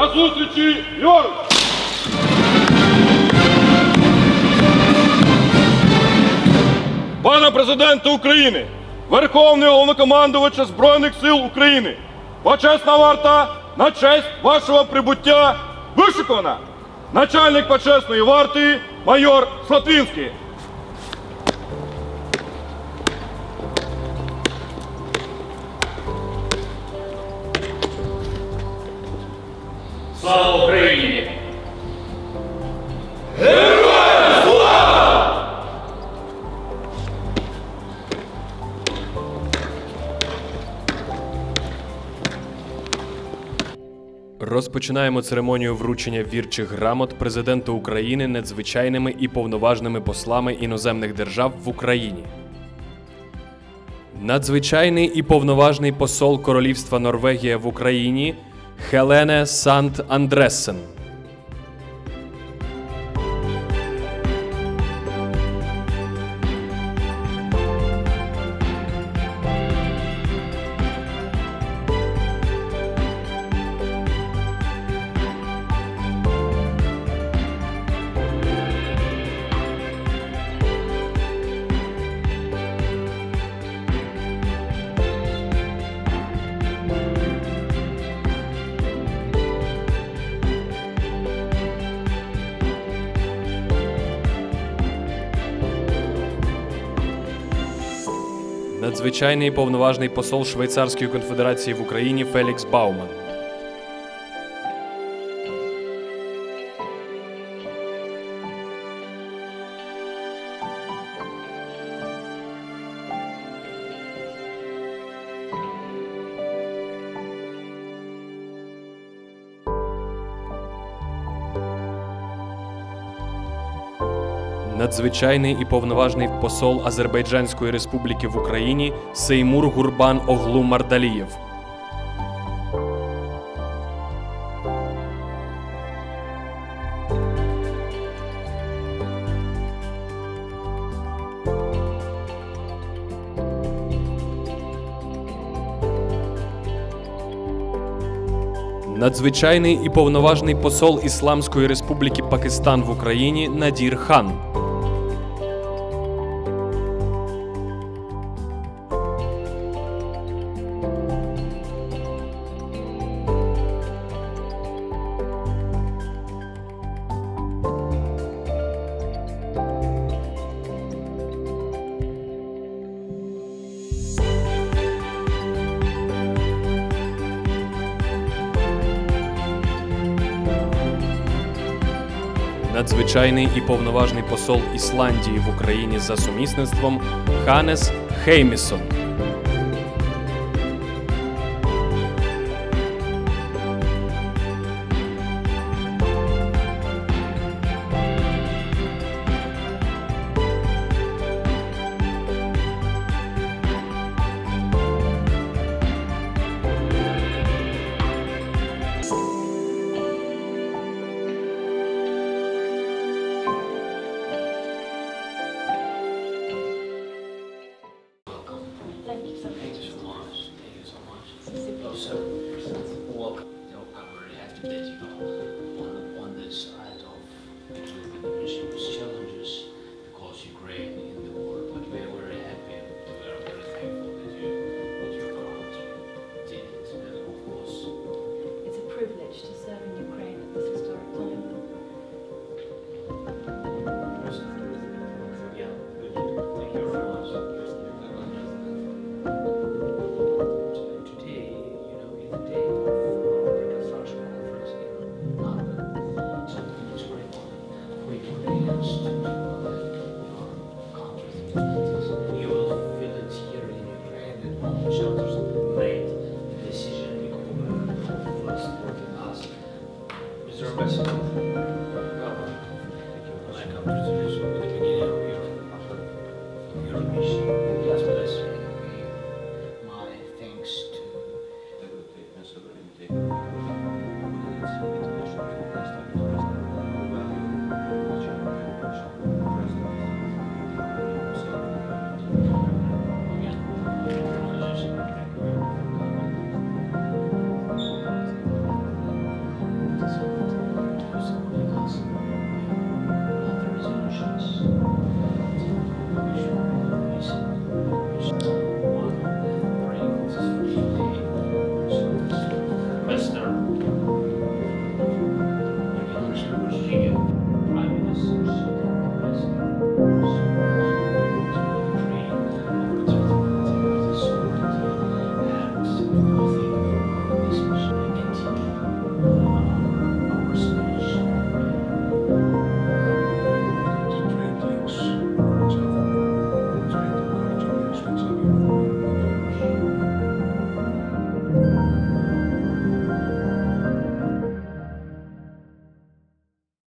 До зустрічі, ліворуч! Пане Президенте України, Верховний Головнокомандувач Збройних сил України, почесна варта на честь вашого прибуття вишикована. Начальник почесної варти майор Слатвінський. Слава Україні! Героям слава! Розпочинаємо церемонію вручення вірчих грамот Президенту України надзвичайними і повноважними послами іноземних держав в Україні. Надзвичайний і повноважний посол Королівства Норвегія в Україні Хелене Сант Андрессен. Надзвичайний і повноважний посол Швейцарської конфедерації в Україні Фелікс Бауман. Надзвичайний і повноважний посол Азербайджанської Республіки в Україні Сеймур Гурбан Оглу Мардалієв. Надзвичайний і повноважний посол Ісламської Республіки Пакистан в Україні Надір Хан. Надзвичайний і повноважний посол Ісландії в Україні за сумісництвом Ханес Хеймісон.